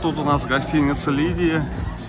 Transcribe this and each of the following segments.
тут у нас гостиница «Лидия».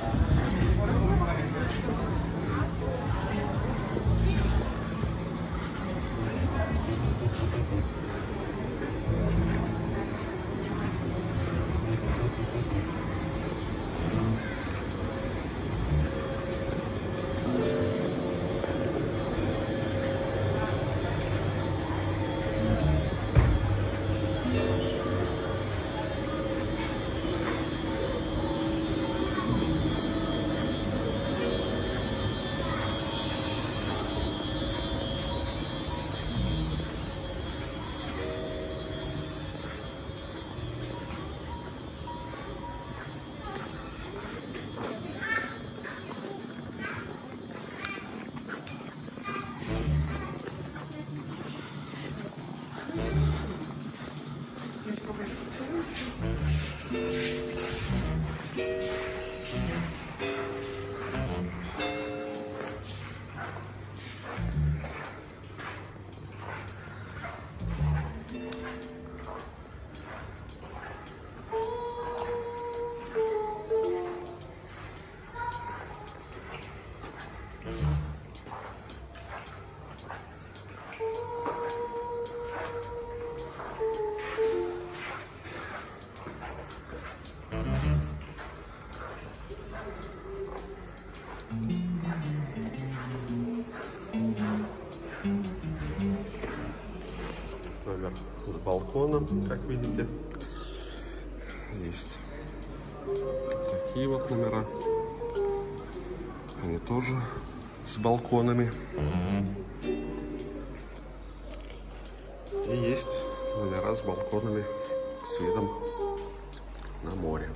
Номер с балконом, как видите. Есть такие вот номера. Они тоже с балконами. И есть номера с балконами с видом на море.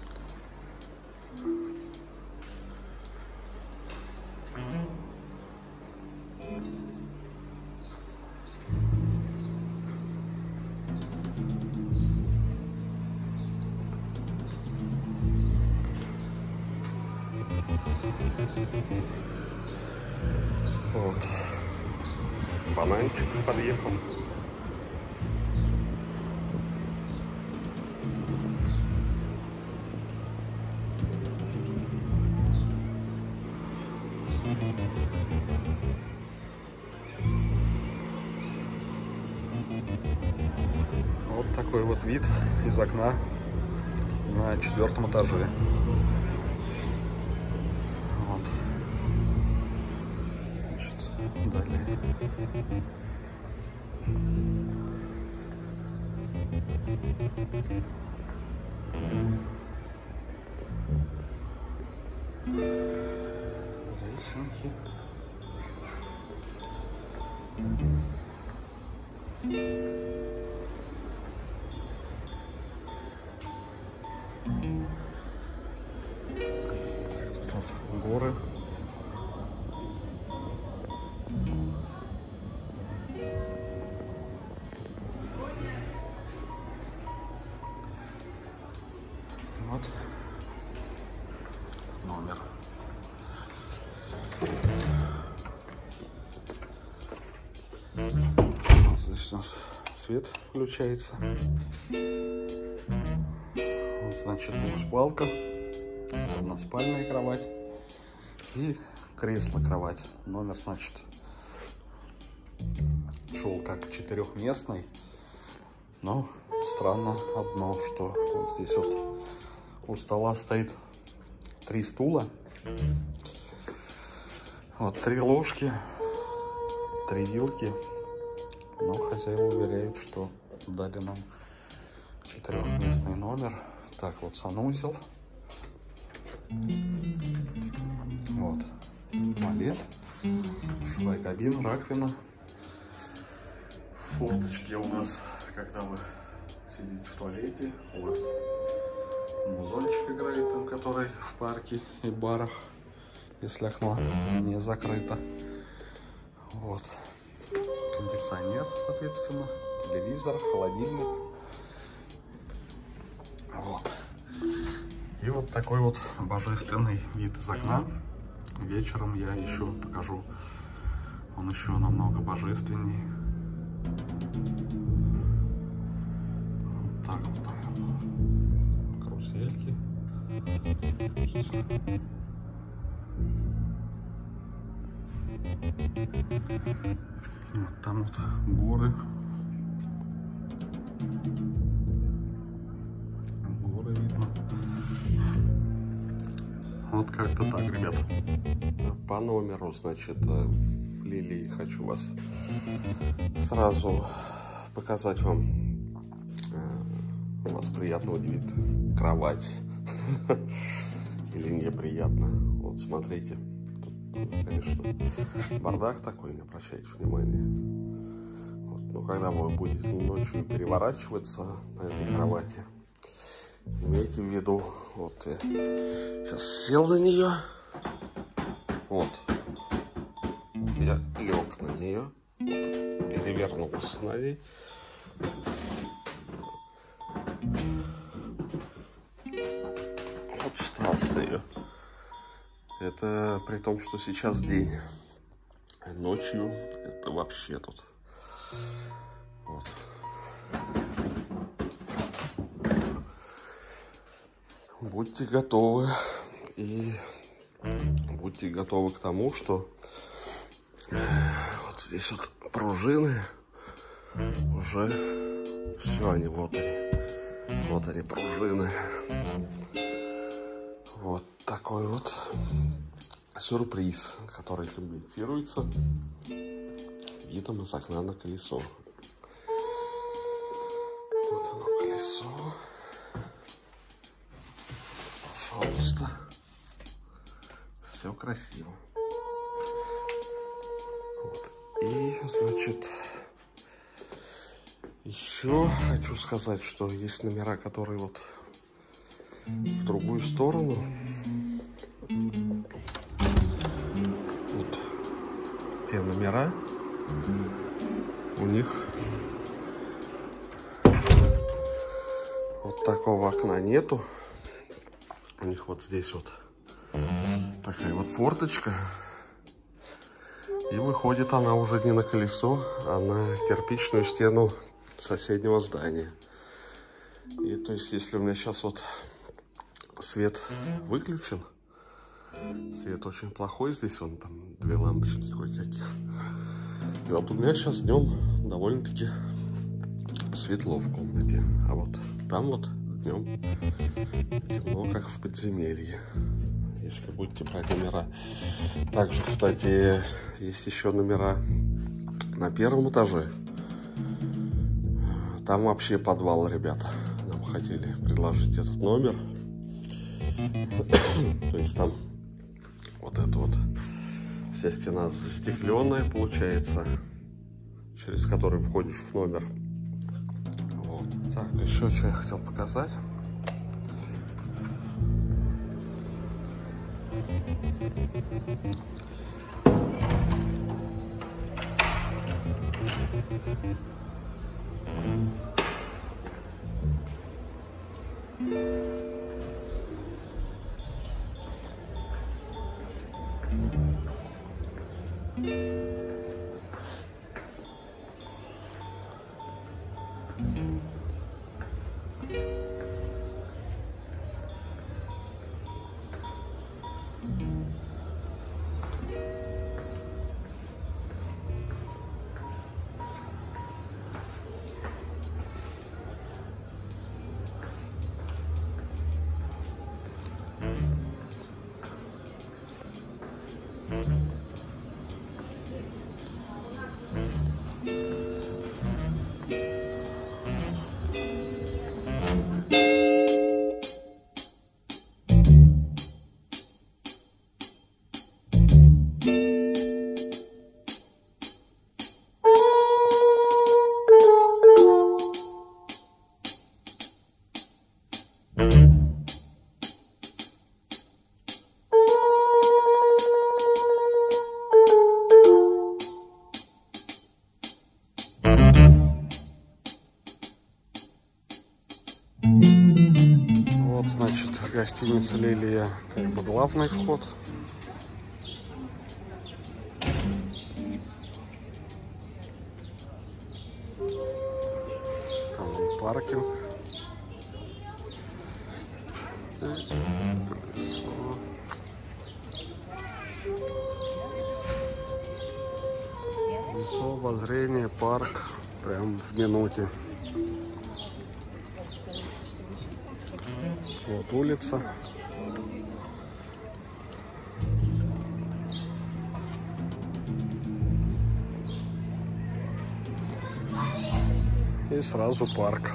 Вот. Бананчик подъехал. Вот такой вот вид из окна на 4-м этаже. Вот. Значит, далее. Лесенки. Тут горы. Вот номер. Здесь у нас свет включается. Вот, значит, двухспалка, односпальная кровать и кресло-кровать. Номер, значит, шел как 4-местный, но странно одно, что вот здесь вот у стола стоит 3 стула, вот 3 ложки, 3 вилки, но хозяева уверяют, что дали нам 4-местный номер. Так, вот санузел, вот туалет, душевая кабина, раковина, форточки у нас, когда вы сидите в туалете, у вас музончик играет там, который в парке и барах, если окно не закрыто. Вот. Кондиционер, соответственно, телевизор, холодильник. Вот. И вот такой вот божественный вид из окна. Вечером я еще покажу. Он еще намного божественнее. Вот так вот, наверное. Карусельки. Вот там вот горы. Горы видно. Вот как-то так, ребята. По номеру, значит, в Лилии хочу вас сразу показать вам. Вас приятно удивит кровать. Или неприятно. Вот смотрите. Тут, конечно, бардак такой, не обращайте внимания. Вот. Но когда вы будете ночью переворачиваться на этой кровати, имейте в виду, вот я сейчас сел на нее, вот, я лег на нее, вот, перевернулся на ней. Вот встал на нее. Это при том, что сейчас день. А ночью это вообще тут. Вот. Будьте готовы. И будьте готовы к тому, что вот здесь вот пружины уже все, они вот они. Вот они, пружины. Вот такой вот сюрприз, который комплектируется видом из окна на колесо. Вот оно, колесо. Пожалуйста. Все красиво. Вот. И, значит, еще хочу сказать, что есть номера, которые вот в другую сторону. Вот те номера, у них вот такого окна нету. У них вот здесь вот такая вот форточка. И выходит она уже не на колесо, а на кирпичную стену соседнего здания. И то есть, если у меня сейчас вот свет выключен, свет очень плохой, здесь вон там две лампочки кое-какие. И вот у меня сейчас днем довольно-таки светло в комнате, а вот там вот днем темно, как в подземелье, если будете брать номера. Также, кстати, есть еще номера на первом этаже. Там вообще подвал, ребята. Нам хотели предложить этот номер. То есть там вот эта вот вся стена застекленная получается, через которую входишь в номер. Вот. Так, еще что я хотел показать. Вот, значит, гостиница Лилия, как бы главный вход. Там паркинг. зрения, парк прям в минуте. Вот улица. И сразу парк.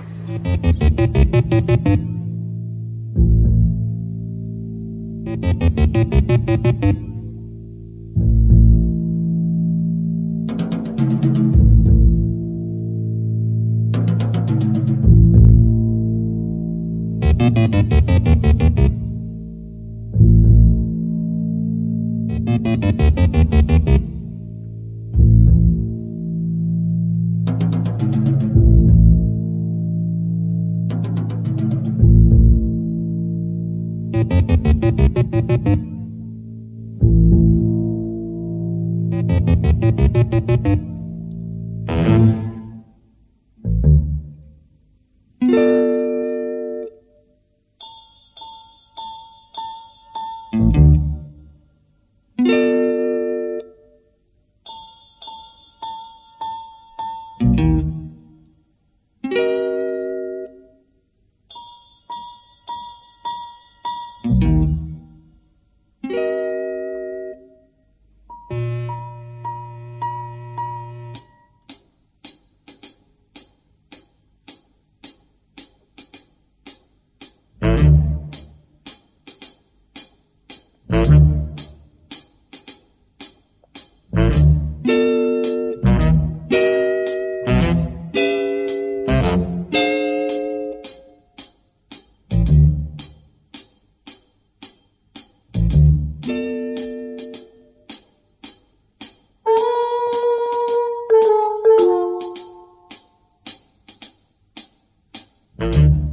Mm-hmm.